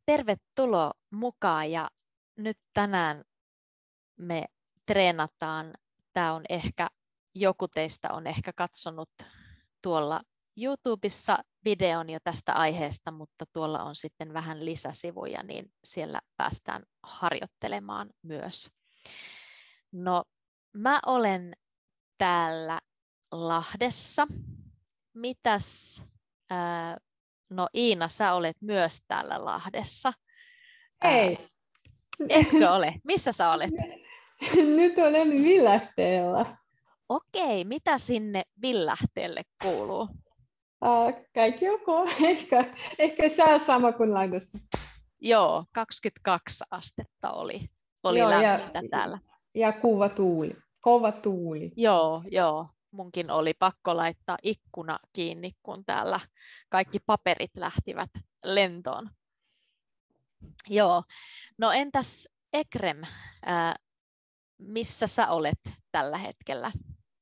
Tervetuloa mukaan ja nyt tänään me treenataan. Tämä on joku teistä on ehkä katsonut tuolla YouTubessa videon jo tästä aiheesta, mutta tuolla on sitten vähän lisäsivuja, niin siellä päästään harjoittelemaan myös. No, mä olen täällä Lahdessa. Mitäs, no Iina, sä olet myös täällä Lahdessa. Ei. Etkö ole? Missä sä olet? Nyt olen Villahteella. Okei, mitä sinne Villahteelle kuuluu? Kaikki ok. Ehkä sää sama kuin Lahdessa. Joo, 22 astetta oli Joo, lämmintä täällä. Ja kova tuuli. Joo. Munkin oli pakko laittaa ikkuna kiinni, kun täällä kaikki paperit lähtivät lentoon. Joo, no entäs Ekrem, missä sä olet tällä hetkellä?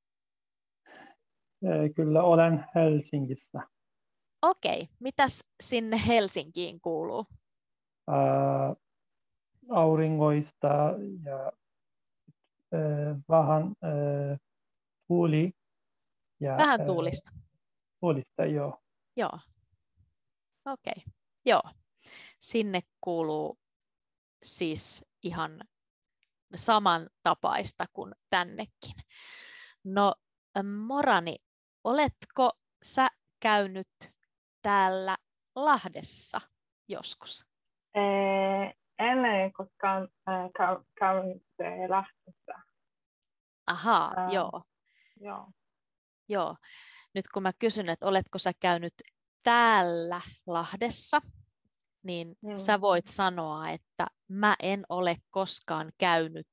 Kyllä olen Helsingissä. Okei, mitäs sinne Helsinkiin kuuluu? Auringoista ja vähän tuuli. Ja, Vähän tuulista. Tuulista, joo. Joo, okei, joo. Sinne kuuluu siis ihan samantapaista kuin tännekin. No Morani, oletko sä käynyt täällä Lahdessa joskus? En ole koskaan käynyt Lahdessa. Ahaa, Joo. Joo. Nyt kun mä kysyn, että oletko sä käynyt täällä Lahdessa, niin sä voit sanoa, että mä en ole koskaan käynyt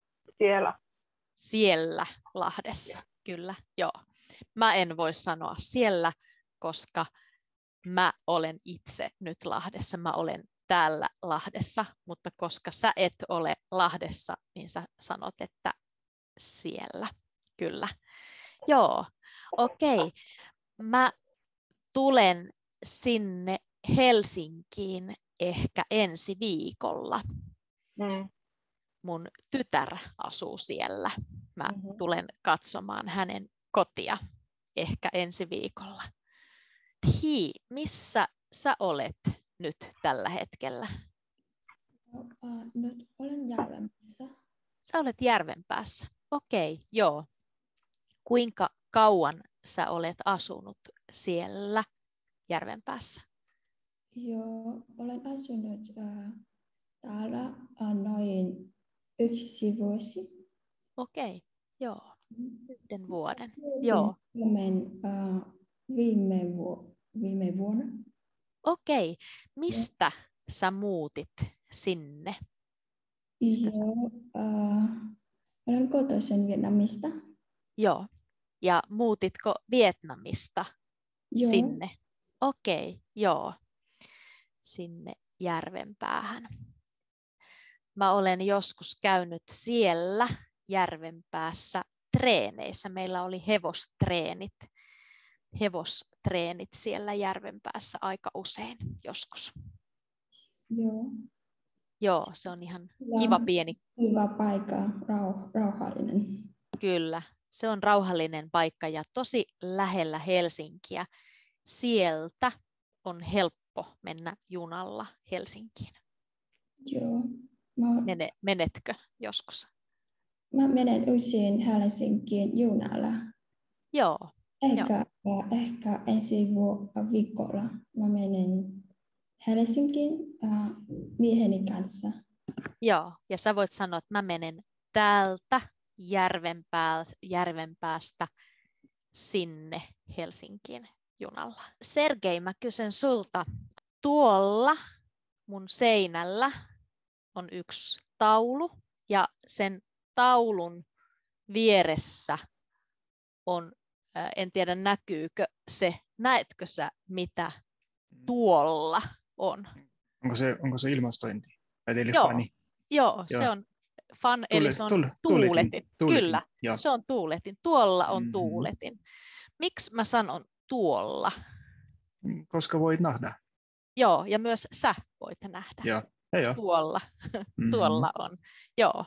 siellä Lahdessa. Kyllä, joo. Mä en voi sanoa siellä, koska mä olen itse nyt Lahdessa. Mä olen täällä Lahdessa, mutta koska sä et ole Lahdessa, niin sä sanot, että siellä. Kyllä. Joo, okei. Mä tulen sinne Helsinkiin ehkä ensi viikolla. Mun tytär asuu siellä. Mä tulen katsomaan hänen kotia ehkä ensi viikolla. Missä sä olet nyt tällä hetkellä? Nyt olen Järvenpäässä. Sä olet Järvenpäässä. Okei, joo. Kuinka kauan sä olet asunut siellä Järvenpäässä? Joo, olen asunut täällä noin 1 vuosi. Okei, joo. 1 vuoden. Joo. Viime vuonna. Okei, mistä sä muutit sinne? Joo, olen kotoisin Vietnamista. Joo, ja muutitko Vietnamista sinne? Okei, joo, sinne Järvenpäähän. Mä olen joskus käynyt siellä Järvenpäässä treeneissä. Meillä oli hevostreenit siellä Järvenpäässä aika usein joskus. Joo, se on ihan kiva pieni. Kiva paikka, rauhallinen. Kyllä, se on rauhallinen paikka ja tosi lähellä Helsinkiä. Sieltä on helppo mennä junalla Helsinkiin. Joo. Menetkö joskus? Mä menen usein Helsinkiin junalla. Joo. Ehkä ensi viikolla mä menen Helsinkiin mieheni kanssa. Joo, ja sä voit sanoa, että mä menen täältä Järvenpäästä sinne Helsinkiin junalla. Sergei, mä kysyn sulta. Tuolla mun seinällä on yksi taulu ja sen taulun vieressä on, en tiedä näkyykö se, näetkö sä mitä tuolla on? Onko se ilmastointi? Joo, se on fan, eli se on tuuletin. Kyllä, joo. Se on tuuletin. Tuolla on tuuletin. Miksi mä sanon tuolla? Koska voit nähdä. Joo, ja myös sä voit nähdä. Ja. Ja. Tuolla, tuolla on. Joo.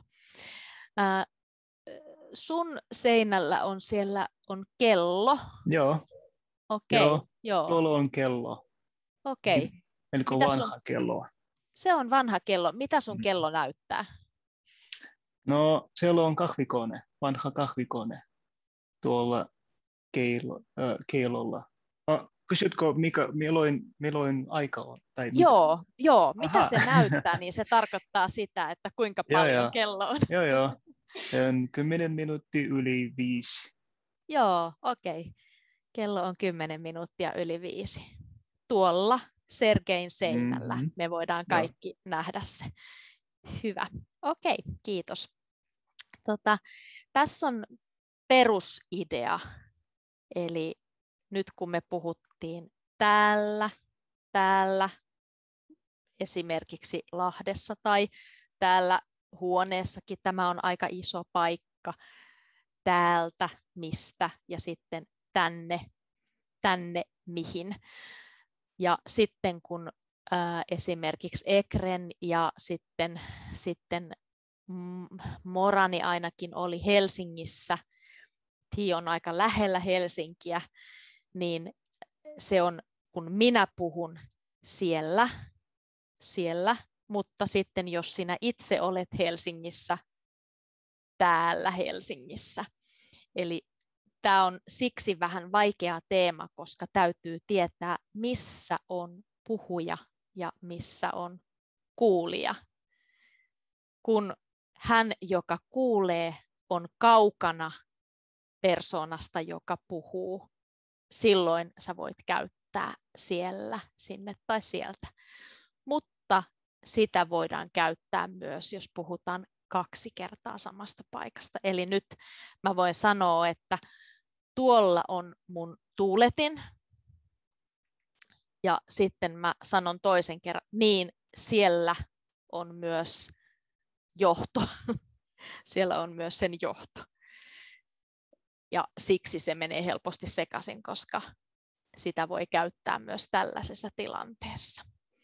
Sun seinällä on siellä on kello. Joo. Okei. Joo. Tuolla on kello. Okei. Melko vanha kello. Se on vanha kello. Mitä sun kello näyttää? No, siellä on kahvikone, vanha kahvikone tuolla kellolla. Kysytkö, milloin aika on? Tai Joo. Mitä se näyttää, niin se tarkoittaa sitä, että kuinka paljon kello on. Joo. Se on 10 minuuttia yli 5. Joo, okei. Kello on 10 minuuttia yli 5. Tuolla Sergein seinällä me voidaan kaikki nähdä se. Hyvä. Okei, kiitos. Tässä on perusidea. Eli nyt kun me puhuttiin täällä esimerkiksi Lahdessa tai täällä huoneessakin, tämä on aika iso paikka, täältä mistä ja sitten tänne mihin. Ja sitten kun esimerkiksi Ekren ja sitten Morani ainakin oli Helsingissä, Ti on aika lähellä Helsinkiä, niin se on, kun minä puhun siellä, mutta sitten jos sinä itse olet Helsingissä, täällä Helsingissä. Eli tämä on siksi vähän vaikea teema, koska täytyy tietää, missä on puhuja ja missä on kuulija. Kun hän, joka kuulee, on kaukana persoonasta, joka puhuu, silloin sä voit käyttää siellä, sinne tai sieltä. Mutta sitä voidaan käyttää myös, jos puhutaan 2 kertaa samasta paikasta. Eli nyt mä voin sanoa, että tuolla on mun tuuletin. Ja sitten mä sanon toisen kerran, niin siellä on myös johto. Siellä on myös sen johto. Ja siksi se menee helposti sekaisin, koska sitä voi käyttää myös tällaisessa tilanteessa.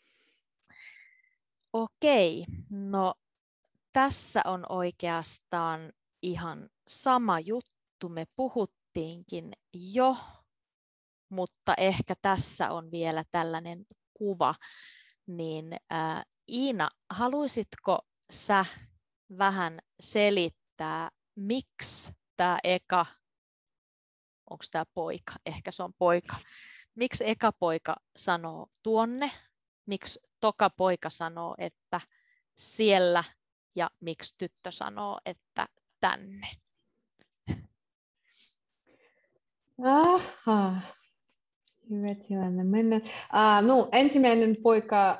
Okei, no tässä on oikeastaan ihan sama juttu. Me puhuttiinkin jo, mutta ehkä tässä on vielä tällainen kuva. Niin Iina, haluaisitko sä vähän selittää, miksi tämä eka, onko tämä poika, ehkä se on poika, miksi eka poika sanoo tuonne, miksi toka poika sanoo, että siellä ja miksi tyttö sanoo, että tänne? Aha, hyvä tilanne. Mennään. No, ensimmäinen poika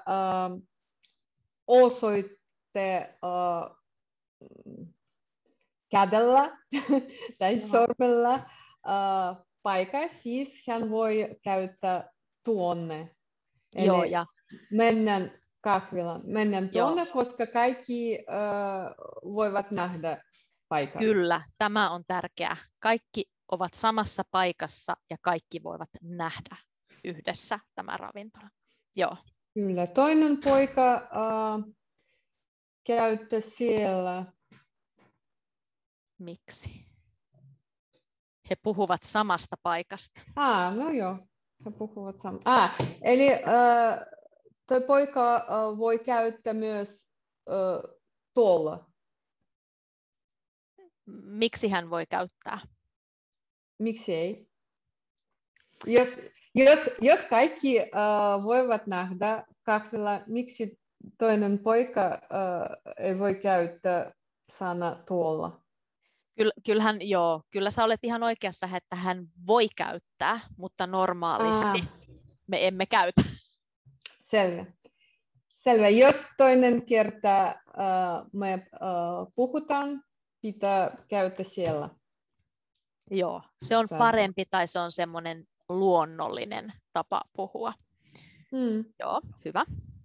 osoitte kädellä tai sormella paikka, siis hän voi käyttää tuonne. Eli Joo, ja mennään kahvilaan, mennään tuonne, koska kaikki voivat nähdä paikan. Kyllä, tämä on tärkeää. Kaikki ovat samassa paikassa ja kaikki voivat nähdä yhdessä tämä ravintola. Joo. Kyllä, toinen poika käyttää siellä. Miksi? He puhuvat samasta paikasta. No joo, he puhuvat samasta. Eli tuo poika voi käyttää myös tuolla. Miksi hän voi käyttää? Miksi ei? Jos kaikki voivat nähdä kahvilla, miksi toinen poika ei voi käyttää sana tuolla? Kyllä sä olet ihan oikeassa, että hän voi käyttää, mutta normaalisti me emme käytä. Selvä. Jos toinen kerta me puhutaan, pitää käyttää siellä. Joo, se on parempi tai se on semmoinen luonnollinen tapa puhua. Joo, hyvä.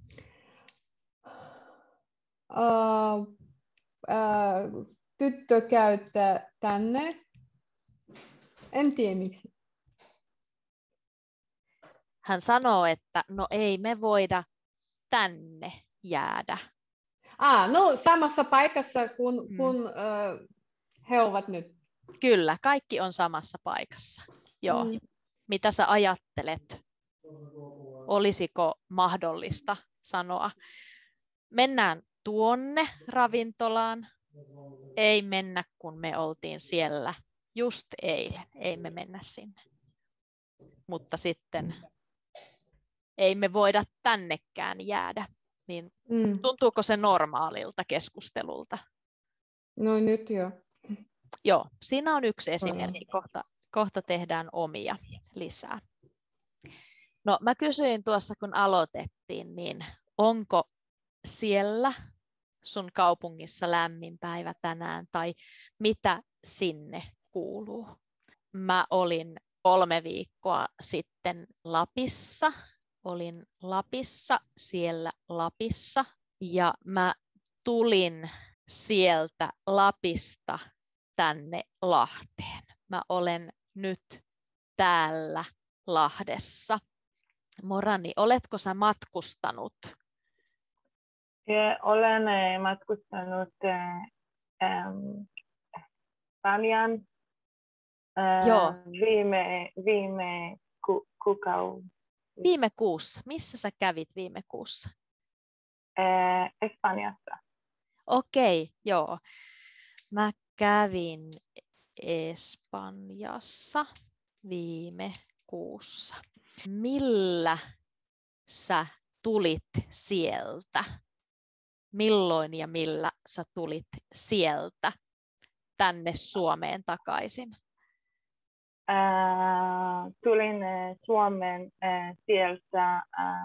Tyttö käyttää tänne. En tiedä miksi. hän sanoo, että no ei me voida tänne jäädä. No samassa paikassa kun he ovat nyt. Kyllä, kaikki on samassa paikassa. Joo. Mitä sä ajattelet? Olisiko mahdollista sanoa? Mennään tuonne ravintolaan. Ei mennä, kun me oltiin siellä just eilen. Ei me mennä sinne. Mutta sitten ei me voida tännekään jäädä. Niin tuntuuko se normaalilta keskustelulta? No nyt jo. Joo, siinä on yksi esimerkki. Kohta tehdään omia lisää. No mä kysyin tuossa, kun aloitettiin, niin onko siellä sun kaupungissa lämmin päivä tänään tai mitä sinne kuuluu? Mä olin 3 viikkoa sitten Lapissa. Olin Lapissa, siellä Lapissa ja mä tulin sieltä Lapista tänne Lahteen. Mä olen nyt täällä Lahdessa. Morani, oletko sä matkustanut? Olen matkustanut Espanjan viime kuukausi. Viime kuussa. Missä sä kävit viime kuussa? Espanjassa. Okei, joo. Mä kävin Espanjassa viime kuussa. Millä sä tulit sieltä? Milloin ja millä sä tulit sieltä tänne Suomeen takaisin? Tulin Suomeen sieltä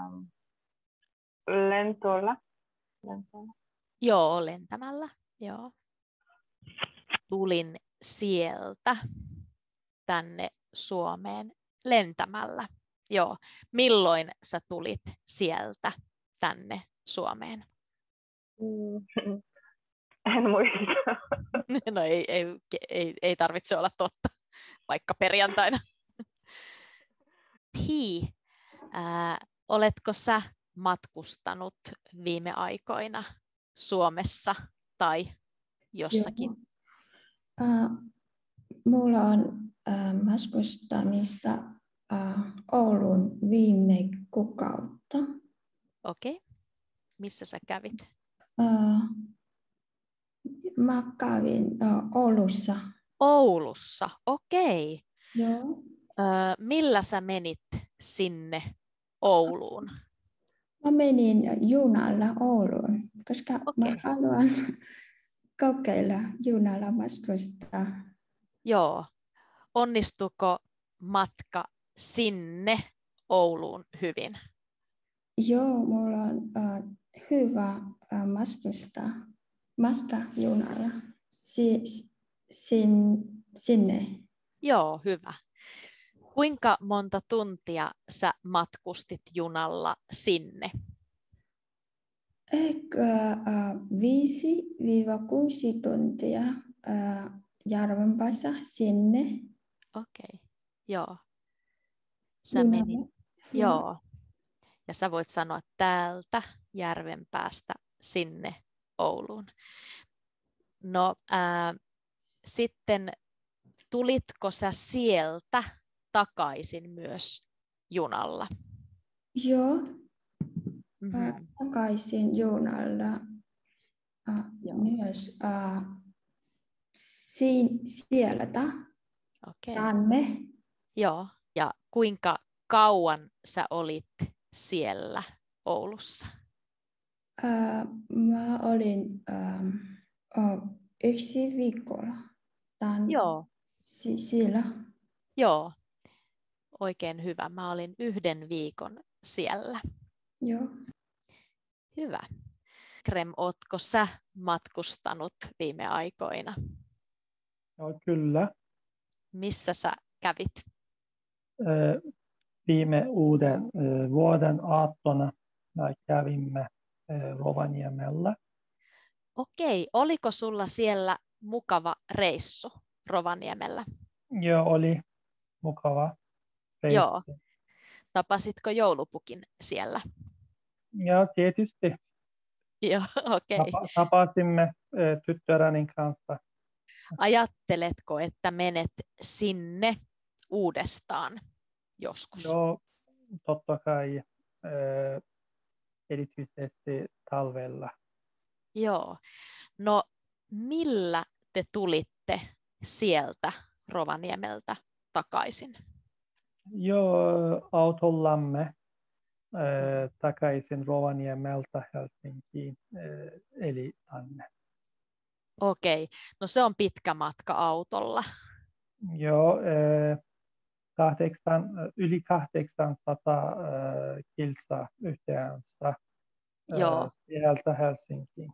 lentolla. Joo, lentämällä. Joo. Tulin sieltä tänne Suomeen lentämällä. Joo. Milloin sä tulit sieltä tänne Suomeen? En muista. No ei tarvitse olla totta, vaikka perjantaina. Oletko sä matkustanut viime aikoina Suomessa tai jossakin? Mulla on matkustamista Oulun viime kuukautta. Okei. Missä sä kävit? Mä kävin Oulussa. Oulussa, okei. Joo. Millä sä menit sinne Ouluun? Mä menin junalla Ouluun, koska mä haluan kokeilla junalla matkustaa. Joo. Onnistuko matka sinne Ouluun hyvin? Joo, mulla on hyvä matka junalla sinne. Joo, hyvä. Kuinka monta tuntia sä matkustit junalla sinne? Ehkä 5-6 tuntia Järvenpäässä sinne. Okei, joo. Sä menit. Joo. Ja sä voit sanoa täältä Järvenpäästä sinne Ouluun. No sitten tulitko sä sieltä takaisin myös junalla? Joo. Takaisin junalla myös sieltä tänne. Joo. Ja kuinka kauan sä olit siellä Oulussa? Mä olin 1 viikolla siellä. Joo, oikein hyvä. Mä olin 1 viikon siellä. Joo. Hyvä. Krem, ootko sä matkustanut viime aikoina? Joo, kyllä. Missä sä kävit? Viime uuden vuoden aattona kävimme Rovaniemellä. Okei, oliko sulla siellä mukava reissu Rovaniemellä? Joo, oli mukava reissu. Joo. Tapasitko joulupukin siellä? Ja tietysti Joo, okei. tapasimme tyttäreni kanssa. Ajatteletko, että menet sinne uudestaan joskus? Joo, totta kai. Erityisesti talvella. Joo. No millä te tulitte sieltä Rovaniemeltä takaisin? Joo, autollamme takaisin Rovaniemeltä Helsinkiin, eli tänne. Okei, no se on pitkä matka autolla. Joo, yli 800 kilsaa yhteensä Joo. sieltä Helsinkiin.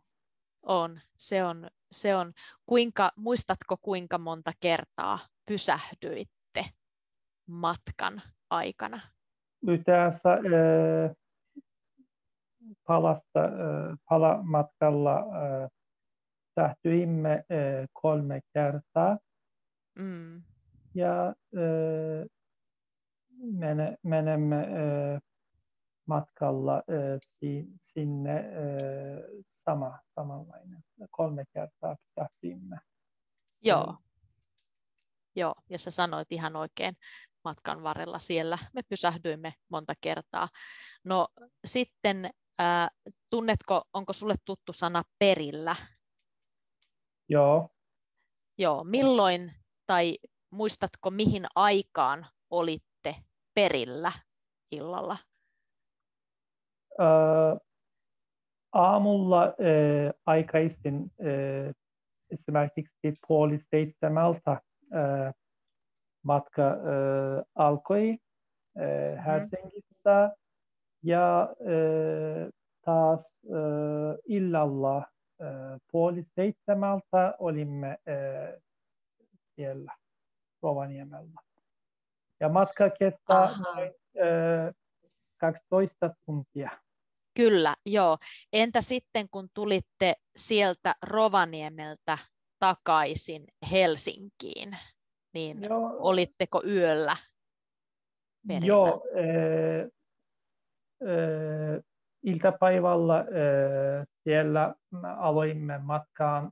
Se on. Muistatko kuinka monta kertaa pysähdyitte matkan aikana? Yhteensä palamatkalla sähtyimme 3 kertaa. Ja menemme matkalla sinne samanlainen. 3 kertaa pysähtyimme. Joo. Joo, ja sä sanoit ihan oikein matkan varrella siellä. Me pysähdyimme monta kertaa. No sitten, onko sulle tuttu sana perillä? Joo. Joo, milloin tai muistatko mihin aikaan olitte perillä illalla? Aamulla aikaisin esimerkiksi 6:30 matka alkoi Helsingissä ja taas illalla 6:30 olimme siellä Rovaniemellä. Ja matka kestää noin 12 tuntia. Kyllä, joo. Entä sitten kun tulitte sieltä Rovaniemeltä takaisin Helsinkiin, niin olitteko yöllä perillä? Joo, iltapäivällä siellä aloimme matkaan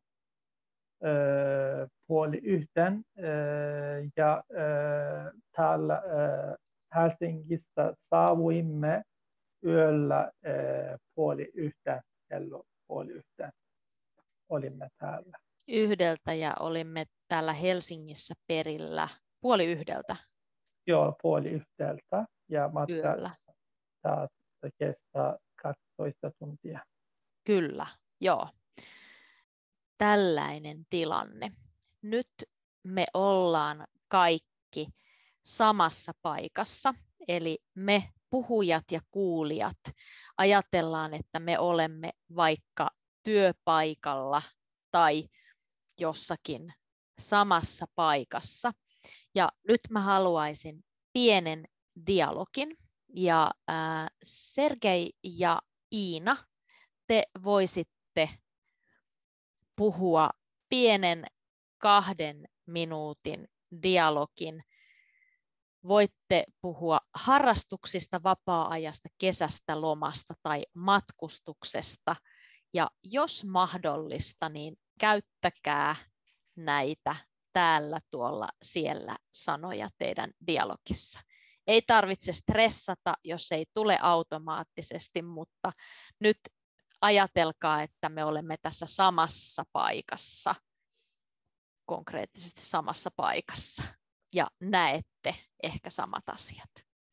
12:30 ja täällä Helsingissä saavuimme yöllä 12:30, kello 12:30 olimme täällä. 1:00 ja olimme täällä Helsingissä perillä 12:30. Joo, 12:30 ja matka taas kestää 12 tuntia. Kyllä, joo. Tällainen tilanne. Nyt me ollaan kaikki samassa paikassa, eli me puhujat ja kuulijat ajatellaan, että me olemme vaikka työpaikalla tai jossakin samassa paikassa. Ja nyt mä haluaisin pienen dialogin. Ja Sergei ja Iina, te voisitte puhua pienen 2 minuutin dialogin. Voitte puhua harrastuksista, vapaa-ajasta, kesästä, lomasta tai matkustuksesta. Ja jos mahdollista, niin käyttäkää näitä täällä, tuolla, siellä sanoja teidän dialogissa. Ei tarvitse stressata, jos ei tule automaattisesti, mutta nyt ajatelkaa, että me olemme tässä samassa paikassa, konkreettisesti samassa paikassa, ja näette ehkä samat asiat.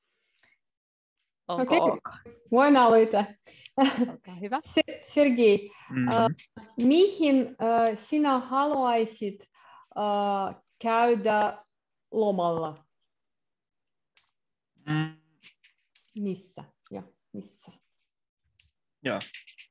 Onko ok? Voin aloittaa. Olkaa hyvä. Sergei, mihin sinä haluaisit käydä lomalla? Missä ja missä? Joo.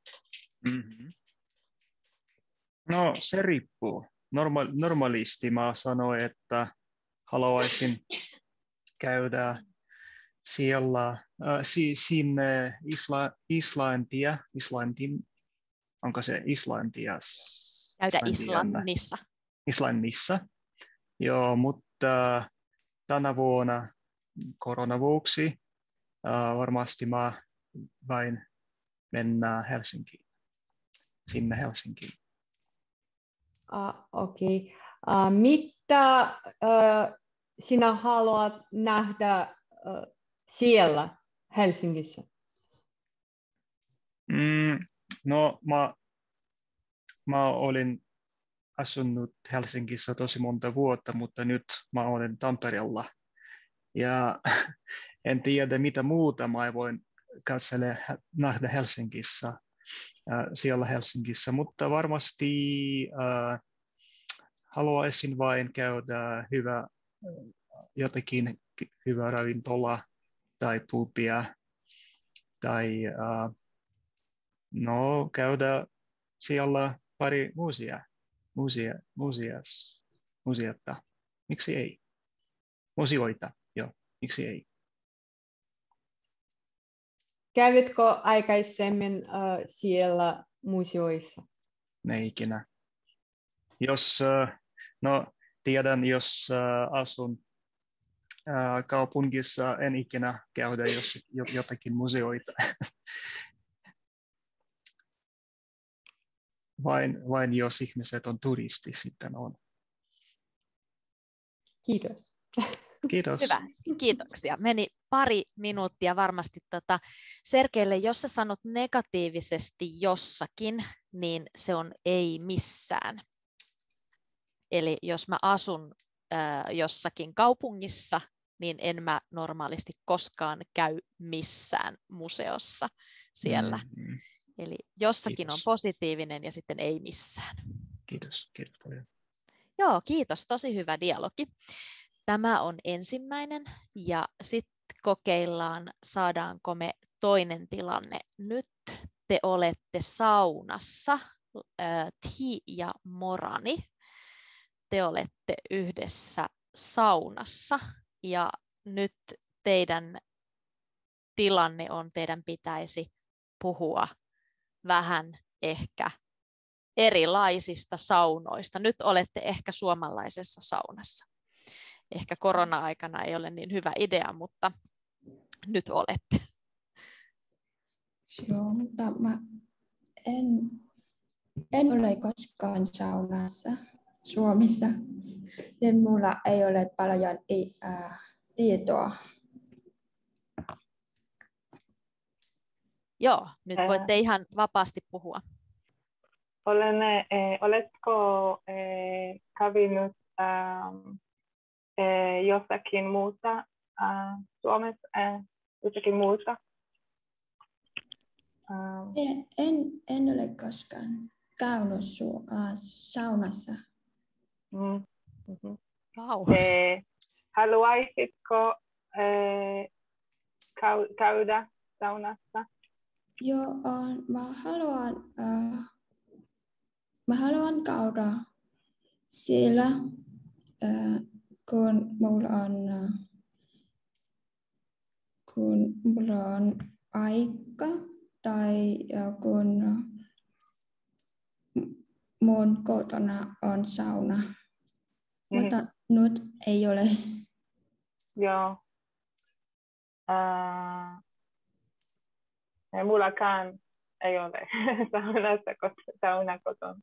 No se riippuu. Normaalisti mä sanoin, että haluaisin käydä siellä sinne Islantiin. Onko se Islantia? Käydä Islannissa. Joo, mutta tänä vuonna koronavuoksi varmasti mä vain mennä Helsinkiin, sinne Helsinkiin. Okei. Mitä sinä haluat nähdä siellä Helsingissä? No, mä olin asunut Helsingissä tosi monta vuotta, mutta nyt mä olen Tampereella. Ja en tiedä, mitä muuta mä voin nähdä Helsingissä, siellä Helsingissä, mutta varmasti haluaisin vain käydä jotakin hyvä ravintola tai pubia tai käydä siellä pari museota. Miksi ei? Museoita, joo, miksi ei? Kävitkö aikaisemmin siellä museoissa? Ne ikinä. Tiedän, jos asun kaupungissa, en ikinä käydä jotakin museoita. Vain jos ihmiset on turisti, sitten on. Kiitos. Kiitos. Hyvä, kiitoksia. Meni pari minuuttia varmasti. Sergeille, jos sä sanot negatiivisesti jossakin, niin se on ei missään. Eli jos mä asun jossakin kaupungissa, niin en mä normaalisti koskaan käy missään museossa siellä. Mm-hmm. Eli jossakin Kiitos. on positiivinen ja sitten ei missään. Kiitos paljon. Joo, kiitos. Tosi hyvä dialogi. Tämä on ensimmäinen ja sitten kokeillaan, saadaanko me toinen tilanne. Nyt te olette saunassa, Ti ja Morani. Te olette yhdessä saunassa ja nyt teidän tilanne on, teidän pitäisi puhua vähän ehkä erilaisista saunoista. Nyt olette ehkä suomalaisessa saunassa. Ehkä korona-aikana ei ole niin hyvä idea, mutta nyt olette. Joo, mutta mä en ole koskaan saunassa Suomessa. Ja mulla ei ole paljon tietoa. Joo, nyt voitte ihan vapaasti puhua. Oletko kävinyt jossakin muuta Suomessa, jossakin muuta? En ole koskaan käynyt saunassa. Mm-hmm. Wow. Haluaisitko käydä saunassa? Joo, mä haluan käydä siellä, kun mulla on aika tai kun mun kotona on sauna. Mm-hmm. Mutta nyt ei ole. Joo. Mullakaan ei ole sauna kotona.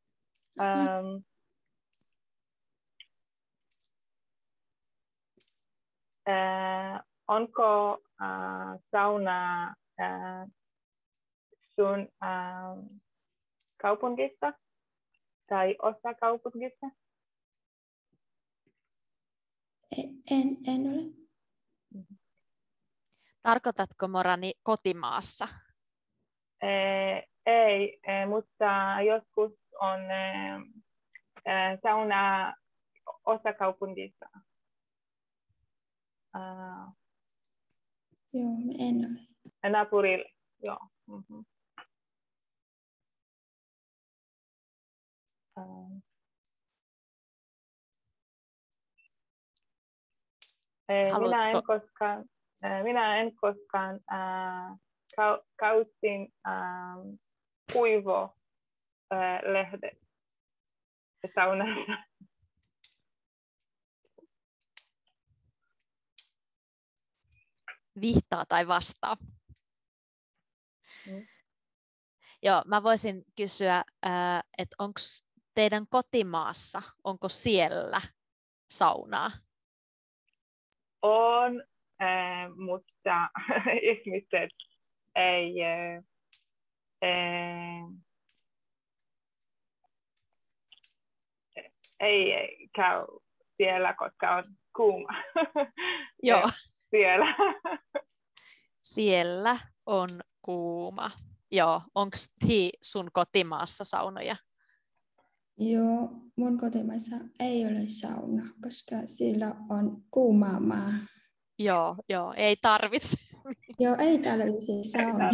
Onko sauna sun kaupungissa tai osa kaupungissa? En ole. Tarkoitatko, Morani, kotimaassa? Ei, mutta joskus on sauna osa kaupungissa. Joo, en ole. Naapurille, joo. Mm-hmm. Minä en koskaan käytin kuivolehdet saunassa. vihtaa tai vastaa. Joo, mä voisin kysyä, että onko teidän kotimaassa, onko siellä saunaa? On, mutta ihmiset ei, ei käy siellä, koska on kuuma. Joo. Siellä. Siellä on kuuma. Joo, onko sun kotimaassa saunoja? Joo, mun kotimaassa ei ole sauna, koska siellä on kuuma maa. Joo, ei tarvitse. Joo, ei tarvitse sauna.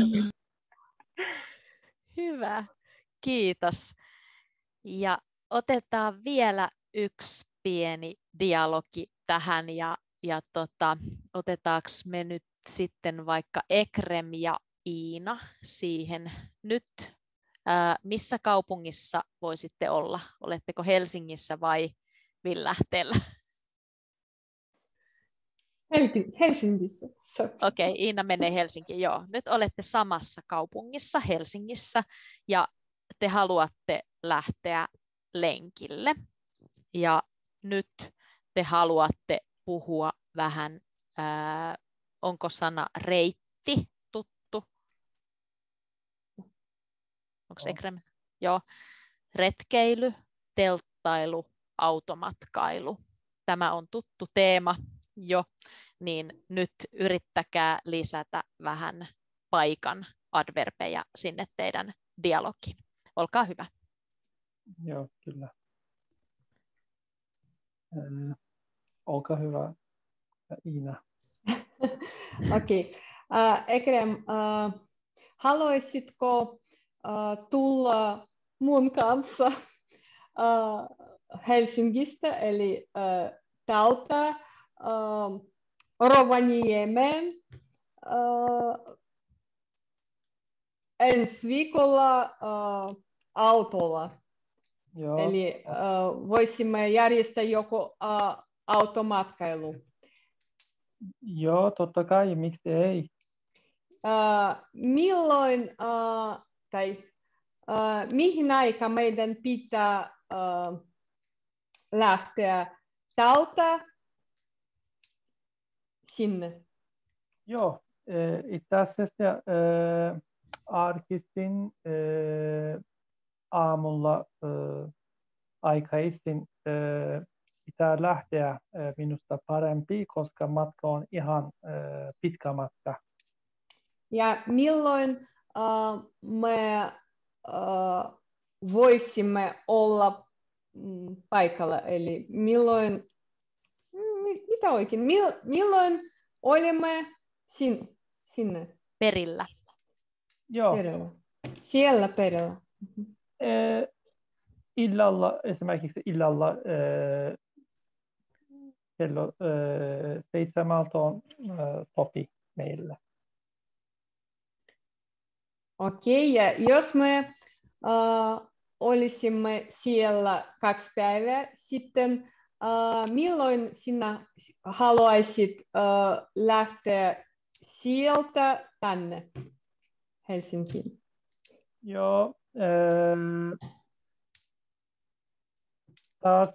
Hyvä, kiitos. Ja otetaan vielä yksi pieni dialogi tähän ja otetaanko me nyt sitten vaikka Ekrem ja Iina siihen nyt. Missä kaupungissa voisitte olla? Oletteko Helsingissä vai Villahteellä? Helsingissä. Okei, Iina menee Helsinkiin. Joo, nyt olette samassa kaupungissa Helsingissä ja te haluatte lähteä lenkille. Ja nyt te haluatte puhua vähän, onko sana reitti tuttu? Onko Ekrem? Joo. Retkeily, telttailu, automatkailu. Tämä on tuttu teema jo, niin nyt yrittäkää lisätä vähän paikan adverbeja sinne teidän dialogiin. Olkaa hyvä. Joo, kyllä. Olkaa hyvä, Iina. Okei. Ekrem, haluaisitko tulla mun kanssa Helsingistä, eli täältä Rovaniemeen ensi viikolla autolla? Joo. Eli voisimme järjestää joko automatkailu. Joo, totta kai, miksi ei? Milloin tai mihin aikaan meidän pitää lähteä täältä sinne? Joo, itse asiassa arkisin aamulla aikaisin pitää lähteä minusta parempi, koska matka on ihan pitkä matka. Ja milloin me voisimme olla paikalla? Eli milloin, mitä oikein? Milloin olemme sinne? Perillä. Joo. Perillä. Siellä perillä. Illalla, esimerkiksi illalla kello 7 on topi meillä. Okei, ja jos me olisimme siellä 2 päivää sitten, milloin sinä haluaisit lähteä sieltä tänne Helsinkiin? Joo, taas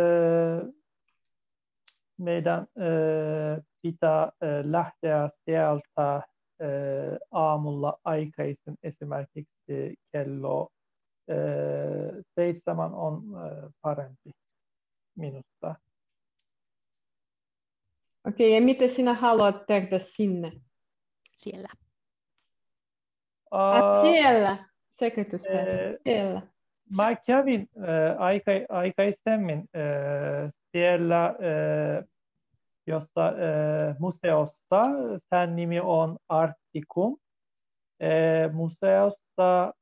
meidän pitää lähteä sieltä aamulla aikaisin, esimerkiksi kello 7 on parempi minusta. Okei, ja mitä sinä haluat tehdä sinne? Siellä. Siellä, sekoituspäivä, siellä. Mä kävin aikaisemmin siellä museossa, sen nimi on Articum. Museossa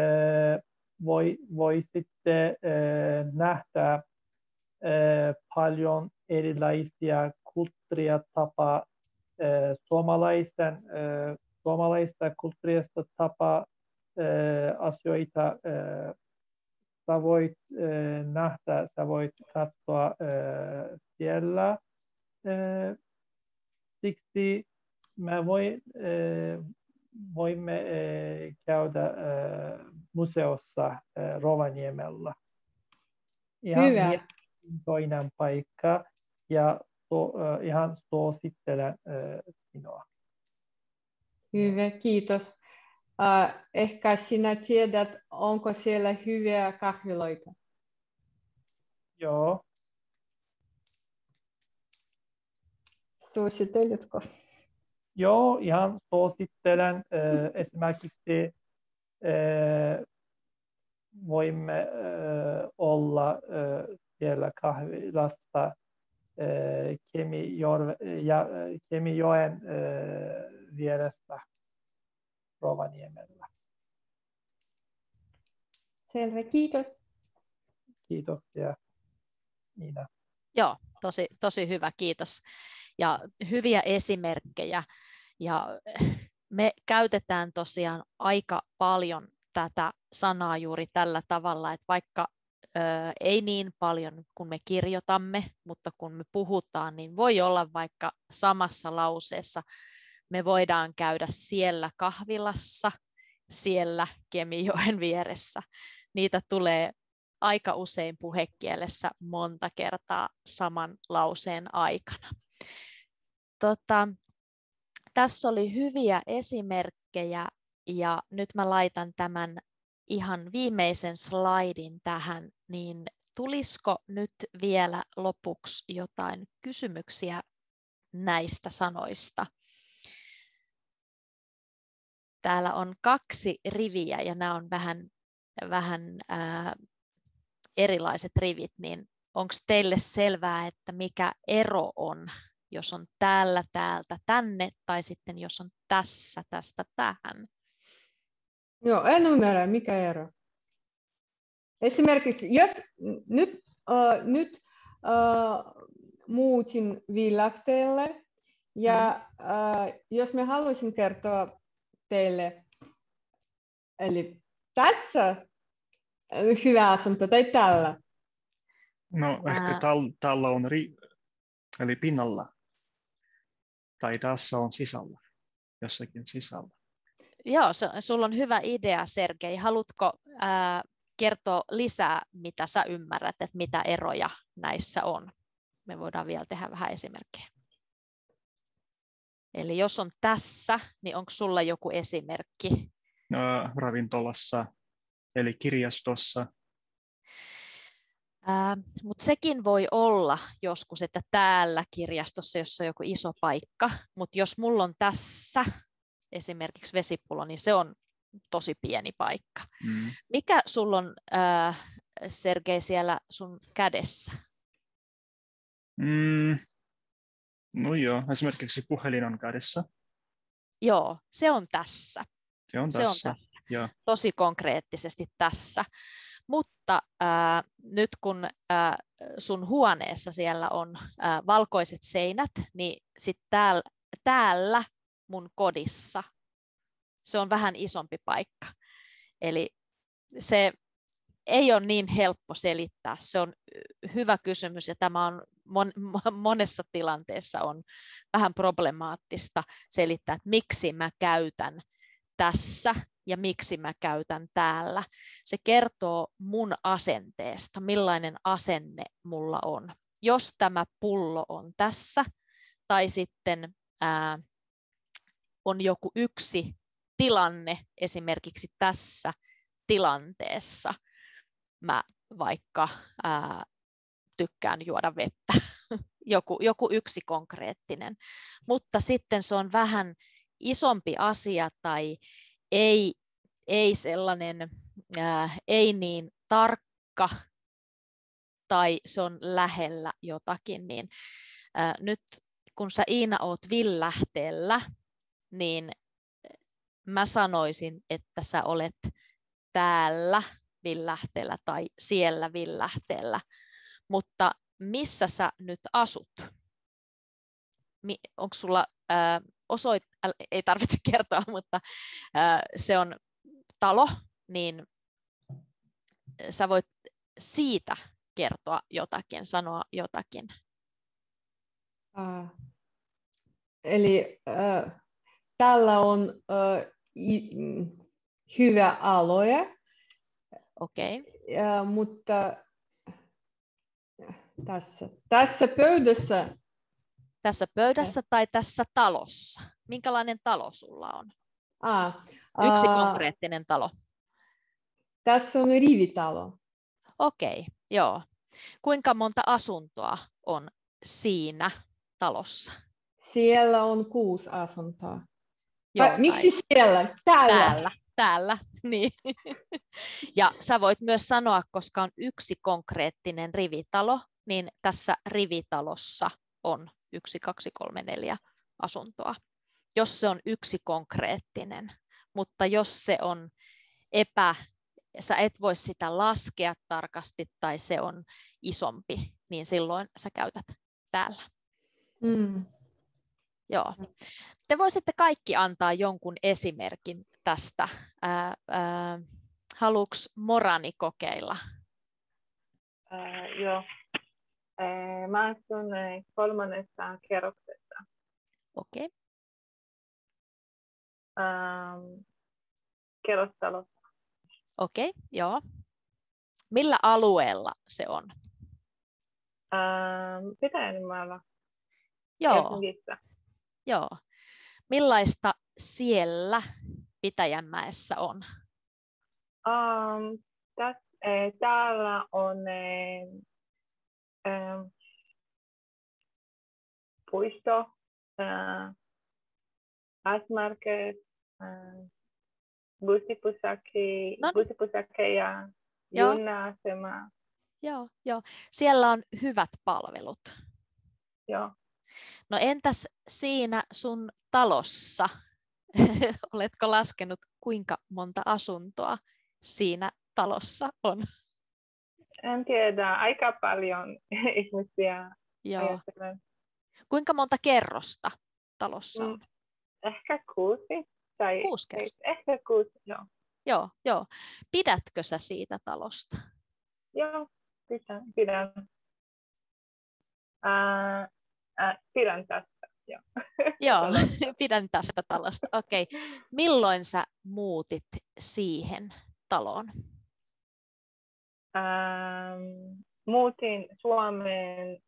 voisitte nähdä paljon erilaisia kulttuuria tapa suomalaista kulttuurista tapa asioita. Sä voit nähdä, sä voit katsoa siellä. Siksi voimme käydä museossa Rovaniemellä. Ihan Hyvä. mielenkiintoinen paikka ja ihan suosittelen sinua. Hyvä, kiitos. Ehkä sinä tiedät, onko siellä hyviä kahviloita? Joo, Suositteletko? joo, ihan suosittelen. Esimerkiksi voimme olla siellä kahvilassa Kemijoen vieressä Rovaniemellä. Selvä, kiitos. Kiitoksia, Niina. Joo, tosi hyvä, kiitos. Ja hyviä esimerkkejä. Ja me käytetään tosiaan aika paljon tätä sanaa juuri tällä tavalla, että vaikka ei niin paljon kuin me kirjoitamme, mutta kun me puhutaan, niin voi olla vaikka samassa lauseessa. Me voidaan käydä siellä kahvilassa, siellä Kemijoen vieressä. Niitä tulee aika usein puhekielessä monta kertaa saman lauseen aikana. Tässä oli hyviä esimerkkejä ja nyt mä laitan tämän ihan viimeisen slaidin tähän, niin tulisiko nyt vielä lopuksi jotain kysymyksiä näistä sanoista? Täällä on 2 riviä ja nämä on vähän erilaiset rivit, niin onko teille selvää, että mikä ero on, jos on täällä, täältä, tänne, tai sitten jos on tässä, tästä, tähän? Joo, en ymmärrä, mikä ero. Esimerkiksi, jos nyt muutin Villahteelle, ja jos me haluaisin kertoa teille, eli tässä hyvä asunto tai tällä. No ehkä tällä on eli pinnalla. Tai tässä on sisällä, jossakin sisällä. Joo, sulla on hyvä idea, Sergei. Haluatko kertoa lisää, mitä sä ymmärrät, että mitä eroja näissä on? Me voidaan vielä tehdä vähän esimerkkejä. Eli jos on tässä, niin onko sulla joku esimerkki? Ravintolassa, eli kirjastossa. Mutta sekin voi olla joskus, että täällä kirjastossa, jossa on joku iso paikka, mutta jos mulla on tässä esimerkiksi vesipullo, niin se on tosi pieni paikka. Mikä sulla on, Sergei, siellä sun kädessä? No joo, esimerkiksi puhelin on kädessä. Joo, se on tässä. Se on tässä. Ja. Tosi konkreettisesti tässä. Mutta nyt kun sun huoneessa siellä on valkoiset seinät, niin sit täällä mun kodissa se on vähän isompi paikka. Eli se ei ole niin helppo selittää. Se on hyvä kysymys ja tämä on monessa tilanteessa on vähän problemaattista selittää, että miksi mä käytän tässä ja miksi mä käytän täällä. Se kertoo mun asenteesta, millainen asenne mulla on. Jos tämä pullo on tässä tai sitten on joku yksi tilanne esimerkiksi tässä tilanteessa, mä vaikka tykkään juoda vettä, joku yksi konkreettinen, mutta sitten se on vähän isompi asia tai ei sellainen, ei niin tarkka tai se on lähellä jotakin, niin nyt kun sä Iina oot Villähteellä, niin mä sanoisin, että sä olet täällä Villähteellä tai siellä Villähteellä, mutta missä sä nyt asut? Onko sulla ei tarvitse kertoa, mutta se on talo, niin sä voit siitä kertoa jotakin, sanoa jotakin. Eli tällä on hyvä alue, Okei. mutta tässä pöydässä Tässä pöydässä tai tässä talossa? Minkälainen talo sulla on? Yksi konkreettinen talo. Tässä on rivitalo. Okei, joo. Kuinka monta asuntoa on siinä talossa? Siellä on 6 asuntoa. Joo, Miksi siellä? Täällä. Täällä. Niin. Ja sä voit myös sanoa, koska on yksi konkreettinen rivitalo, niin tässä rivitalossa on 1, 2, 3, 4 asuntoa. Jos se on yksi konkreettinen, mutta jos se on sä et voi sitä laskea tarkasti tai se on isompi, niin silloin sä käytät täällä. Joo. Te voisitte kaikki antaa jonkun esimerkin tästä. Haluatko Morani kokeilla? Joo. Mä asun 3. kerroksessa. Okei. Kerrostalossa. Okei, joo. Millä alueella se on? Pitäjänmäellä. Joo. Helsingissä. Joo. Millaista siellä Pitäjänmäessä on? Täällä on puisto, S-market, bussipysäke ja juna-asema. Joo. Siellä on hyvät palvelut. Joo. No entäs siinä sun talossa? Oletko laskenut, kuinka monta asuntoa siinä talossa on? En tiedä, aika paljon ihmisiä. Joo. Ajattelen. Kuinka monta kerrosta talossa on? Ehkä 6. Tai 6 kerrosta. Ehkä 6, joo. Joo. Pidätkö sä siitä talosta? Joo, pidän. Pidän tästä. Joo, pidän tästä talosta. Okei. Milloin sä muutit siihen taloon? Muutin Suomeen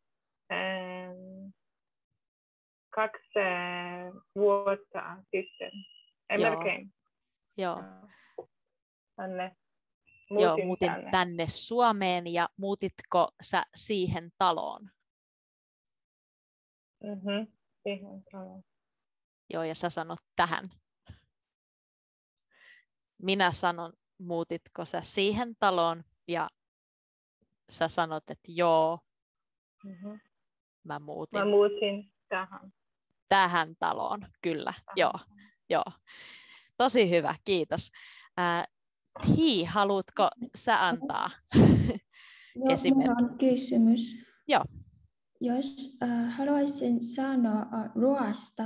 2 vuotta sitten. Melkein. Joo. Tänne. Muutin tänne Suomeen ja muutitko sä siihen taloon? Siihen taloon. Joo, ja sä sanot tähän. Minä sanon, muutitko sä siihen taloon? Ja sä sanot, että joo, mä muutin tähän. Tähän taloon, kyllä. Joo. Tosi hyvä, kiitos. Haluatko sä antaa esimerkki? Minulla on kysymys. Joo. Jos haluaisin sanoa ruoasta,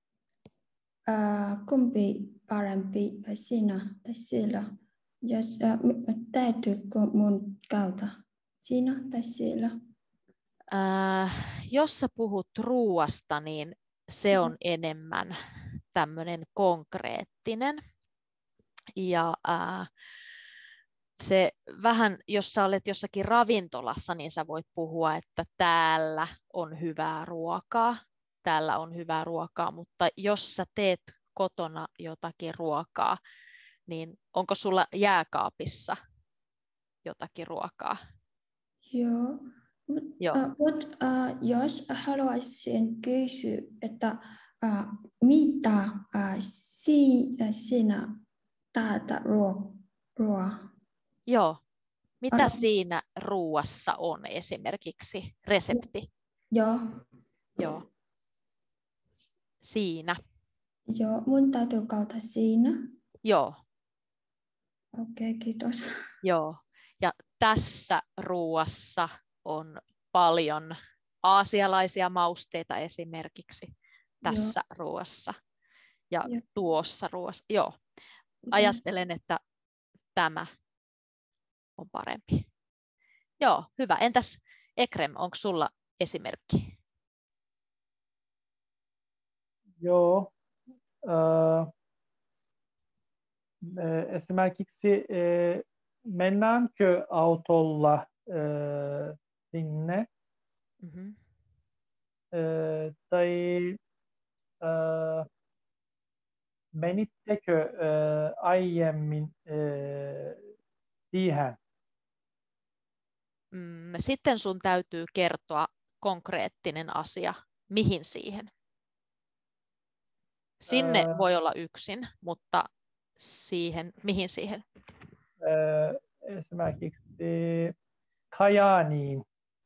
kumpi parempi, sinä tai sillä? Jos täytyykö mun kautta sinä tai sillä? Jos sä puhut ruoasta, niin se on enemmän tämmöinen konkreettinen. Ja se vähän, jos sä olet jossakin ravintolassa, niin sä voit puhua, että täällä on hyvää ruokaa. Täällä on hyvää ruokaa, mutta jos sä teet kotona jotakin ruokaa, niin onko sulla jääkaapissa jotakin ruokaa? Joo. Mutta jos haluaisin kysyä, että mitä sinä täältä ruoaa? Joo. Mitä siinä ruuassa on esimerkiksi? Resepti? Joo. Siinä. Joo, mun täytyy kautta siinä. Joo. Okei, kiitos. Joo. Ja tässä ruuassa on paljon aasialaisia mausteita esimerkiksi tässä ruuassa ja tuossa ruuassa. Joo. Ajattelen, että tämä on parempi. Joo, hyvä. Entäs Ekrem, onko sulla esimerkki? Joo. esimerkiksi mennäänkö autolla sinne? Mhm. Tai menittekö aiemmin siihen? Sitten sun täytyy kertoa konkreettinen asia, mihin siihen. Sinne voi olla yksin, mutta siihen, mihin siihen? Esimerkiksi Kajaaniin.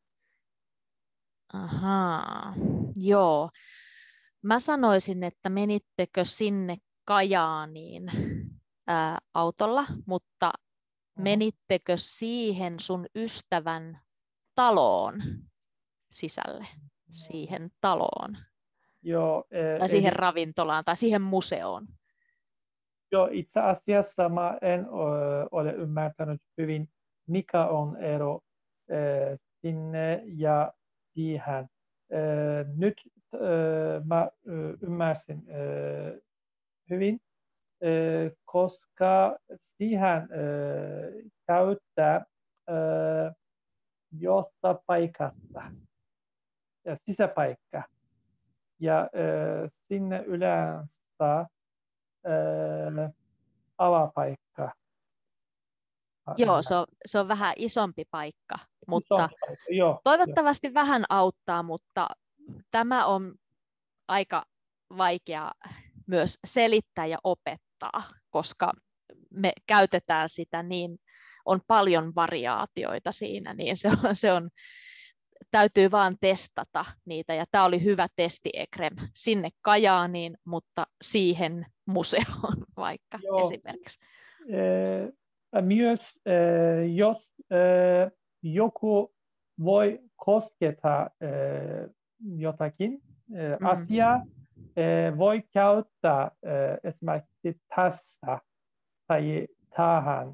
Ahaa, joo. Mä sanoisin, että menittekö sinne Kajaaniin autolla, mutta menittekö siihen sun ystävän taloon sisälle, siihen taloon, Joo, tai siihen ravintolaan tai siihen museoon? Joo, itse asiassa mä en ole ymmärtänyt hyvin, mikä on ero sinne ja siihen. Nyt mä ymmärsin hyvin, koska siihen käyttää josta paikasta ja sisäpaikka. Ja sinne yleensä alapaikka. Joo, se on vähän isompi paikka, mutta Joo, toivottavasti vähän auttaa, mutta tämä on aika vaikea myös selittää ja opettaa, koska me käytetään sitä niin, on paljon variaatioita siinä, niin täytyy vaan testata niitä, ja tämä oli hyvä testi, Ekrem, sinne Kajaaniin, mutta siihen museoon vaikka esimerkiksi. Myös jos joku voi koskettaa jotakin asiaa, voi käyttää esimerkiksi tässä tai tähän.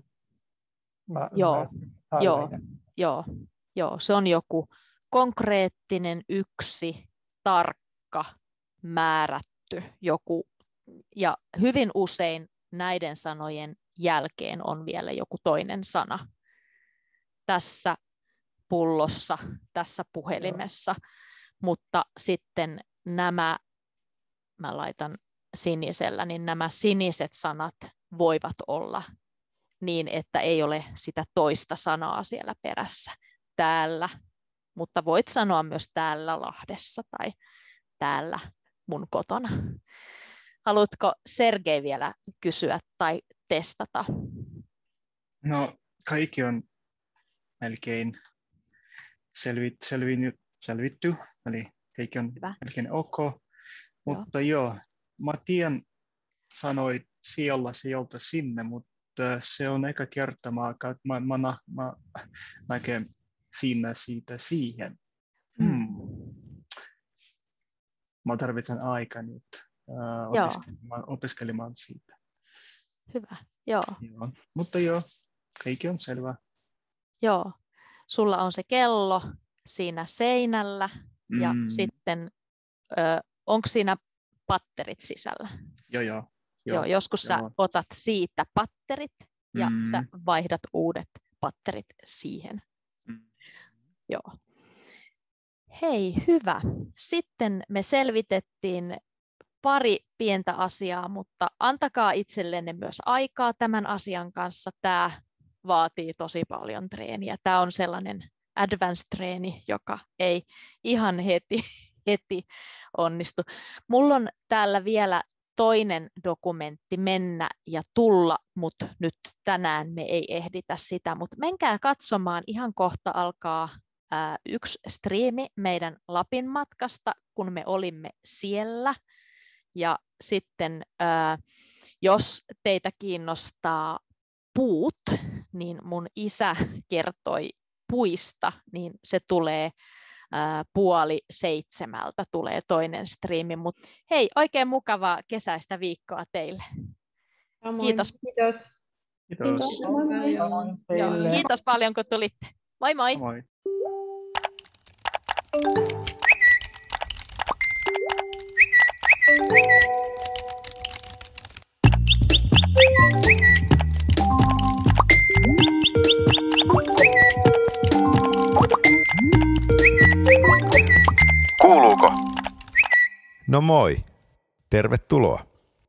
Joo, se on joku konkreettinen, yksi, tarkka, määrätty joku, ja hyvin usein näiden sanojen jälkeen on vielä joku toinen sana. Tässä pullossa, tässä puhelimessa, mutta sitten nämä, mä laitan sinisellä, niin nämä siniset sanat voivat olla niin, että ei ole sitä toista sanaa siellä perässä. Täällä, mutta voit sanoa myös täällä Lahdessa tai täällä mun kotona. Haluatko Sergei vielä kysyä tai testata? No, kaikki on melkein selvitty, eli kaikki on melkein ok. Mutta joo, mä tiedän, sanoit sieltä sinne, mutta se on eka kerta, mä näkeen siinä siitä siihen. Mä tarvitsen aikaa nyt opiskelemaan siitä. Hyvä, joo. Mutta joo, kaikki on selvä. Joo, sulla on se kello siinä seinällä ja sitten onko siinä patterit sisällä? Joo, joskus sä otat siitä patterit ja sä vaihdat uudet patterit siihen. Joo. Hei, hyvä. Sitten me selvitettiin pari pientä asiaa, mutta antakaa itsellenne myös aikaa tämän asian kanssa. Tämä vaatii tosi paljon treeniä. Tämä on sellainen advanced-treeni, joka ei ihan heti onnistu. Mulla on täällä vielä toinen dokumentti mennä ja tulla, mutta nyt tänään me ei ehditä sitä. Mutta menkää katsomaan, ihan kohta alkaa yksi striimi meidän Lapin matkasta, kun me olimme siellä. Ja sitten jos teitä kiinnostaa puut, niin mun isä kertoi puista, niin se tulee 6:30 tulee toinen striimi. Mut hei, oikein mukavaa kesäistä viikkoa teille. Kiitos. Kiitos paljon, kun tulitte. Moi moi. Moi. Kuuluuko? No moi. Tervetuloa.